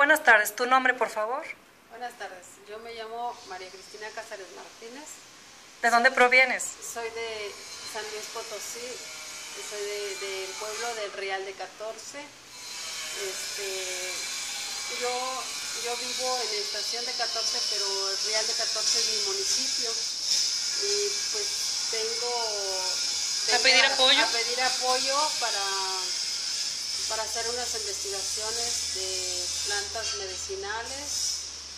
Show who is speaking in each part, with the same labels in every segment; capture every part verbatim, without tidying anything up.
Speaker 1: Buenas tardes, ¿tu nombre, por favor?
Speaker 2: Buenas tardes, yo me llamo María Cristina Cáceres Martínez.
Speaker 1: ¿De dónde provienes?
Speaker 2: Soy de San Luis Potosí, soy del de, de pueblo del Real de catorce. Este, yo, yo vivo en la estación de catorce, pero el Real de catorce es mi municipio. Y pues tengo...
Speaker 1: ¿A pedir apoyo?
Speaker 2: A pedir apoyo para... para hacer unas investigaciones de plantas medicinales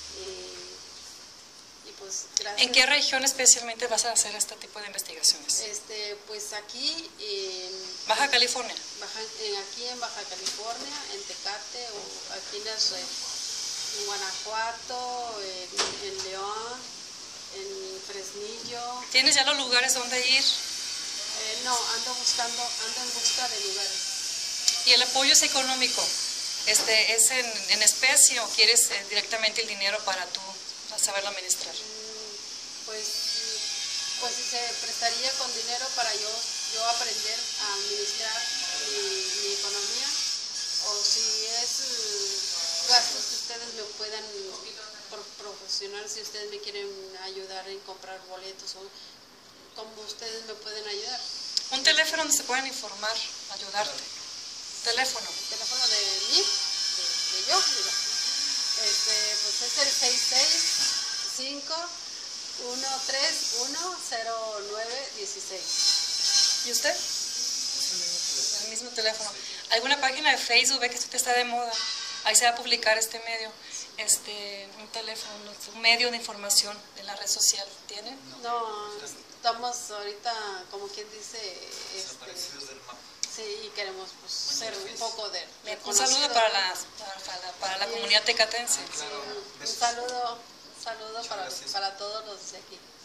Speaker 2: y, y pues gracias.
Speaker 1: ¿En qué región especialmente vas a hacer este tipo de investigaciones?
Speaker 2: Este, pues aquí en
Speaker 1: Baja California.
Speaker 2: Baja, en, aquí en Baja California, en Tecate o aquí en, las, en Guanajuato, en, en León, en Fresnillo.
Speaker 1: ¿Tienes ya los lugares donde ir?
Speaker 2: Eh, no, ando buscando, ando en busca de lugares.
Speaker 1: ¿Y el apoyo es económico? Este, ¿Es en, en especie o quieres eh, directamente el dinero para tú saberlo administrar?
Speaker 2: Pues, pues si se prestaría con dinero para yo, yo aprender a administrar mi, mi economía, o si es gastos que ustedes me puedan proporcionar, si ustedes me quieren ayudar en comprar boletos, o cómo ustedes me pueden ayudar.
Speaker 1: Un teléfono donde se pueden informar, ayudarte. Teléfono.
Speaker 2: El teléfono de mí, de, de yo, mira. Este, pues es el seis seis cinco uno tres uno cero nueve uno seis.
Speaker 1: ¿Y usted? El mismo teléfono. ¿Alguna página de Facebook? Ve que esto está de moda. Ahí se va a publicar este medio. Este, un teléfono, un medio de información en la red social. ¿Tiene?
Speaker 2: No, estamos ahorita, como quien dice, este,
Speaker 3: del mapa.
Speaker 2: sí, y queremos pues, ser un poco de...
Speaker 1: Un saludo para la, para la, para la comunidad tecatense.
Speaker 2: Sí, un saludo, un saludo para, para todos los de aquí.